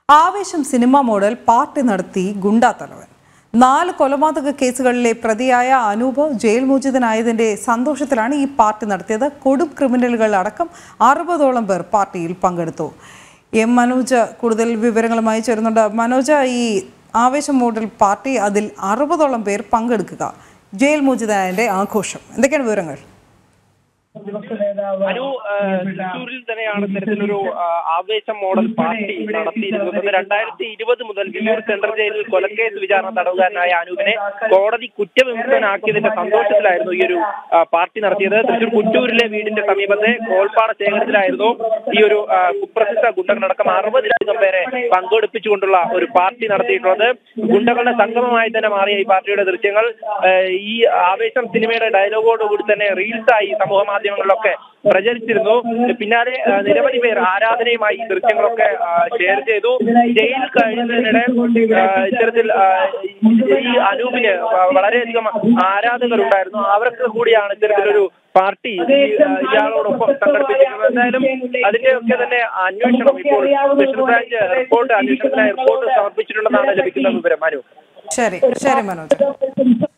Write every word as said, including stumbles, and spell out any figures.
ആവേശം cinema model party നടത്തി ഗുണ്ടാത്തലവൻ. നാല് കൊലപാതക കേസുകളിലെ പ്രതിയായ അനൂപ് ജയിൽ മോചിതനായതിന്റെ സന്തോഷത്തിലാണ് ഈ പാർട്ടി നടത്തിയത്. കൊടും ക്രിമിനലുകൾ അടക്കം അറുപതോളം പേർ പാർട്ടിയിൽ പങ്കെടുത്തു. എം മനോജ് കൂടുതൽ വിവരങ്ങളുമായി ചേരുന്നുണ്ട്. മനോജ്, ഈ ആവേശം മോഡൽ പാർട്ടി, അതിൽ അറുപതോളം പേർ പങ്കെടുക്കുക, ജയിൽ മോചിതനായതിന്റെ ആഘോഷം, എന്തൊക്കെയാണ് വിവരങ്ങൾ? അനു, തൃശ്ശൂരിൽ തന്നെയാണ് ഇത്തരത്തിലൊരു ആവേശം മോഡൽ പാർട്ടി നടത്തിയിരിക്കുന്നത്. രണ്ടായിരത്തി ഇരുപത് മുതൽ വില്ലൂർ സെൻട്രൽ ജയിലിൽ കൊലക്കേസ് വിചാരണ തടവുകാരനായ അനൂപിനെ കോടതി കുറ്റവിമുക്തനാക്കിയതിന്റെ സന്തോഷത്തിലായിരുന്നു ഈ ഒരു പാർട്ടി നടത്തിയത്. തൃശ്ശൂർ കുറ്റൂരിലെ വീടിന്റെ സമീപത്തെ കോൾപ്പാട ശേഖരത്തിലായിരുന്നു ഈ ഒരു കുപ്രസിദ്ധ ഗുണ്ടകളടക്കം അറുപതിലധികം പേരെ പങ്കെടുപ്പിച്ചുകൊണ്ടുള്ള ഒരു പാർട്ടി നടത്തിയിട്ടുള്ളത്. ഗുണ്ടകളുടെ സംഗമമായി തന്നെ മാറിയ ഈ പാർട്ടിയുടെ ദൃശ്യങ്ങൾ ഈ ആവേശം സിനിമയുടെ ഡയലോഗോടുകൂടി തന്നെ റീൽസായി സമൂഹ മാധ്യമങ്ങളിലൊക്കെ പ്രചരിച്ചിരുന്നു. പിന്നാലെ നിരവധി പേർ ആരാധനയുമായി ഈ ദൃശ്യങ്ങളൊക്കെ ഷെയർ ചെയ്തു. ജയിൽ കഴിയുന്നതിനിടെ ഇത്തരത്തിൽ ഈ അനൂപിന് വളരെയധികം ആരാധകരുണ്ടായിരുന്നു. അവർക്ക് കൂടിയാണ് ഇത്തരത്തിലൊരു പാർട്ടി ഇയാളോടൊപ്പം സംഘടിപ്പിച്ചിരുന്നത്. എന്തായാലും അതിന്റെയൊക്കെ തന്നെ അന്വേഷണം ഇപ്പോൾ സ്പെഷ്യൽ ബ്രാഞ്ച് റിപ്പോർട്ട് അന്വേഷണത്തിനായി റിപ്പോർട്ട് സമർപ്പിച്ചിട്ടുണ്ടെന്നാണ് ലഭിക്കുന്ന വിവരം. മനു. ശരി ശരി മനോജ്.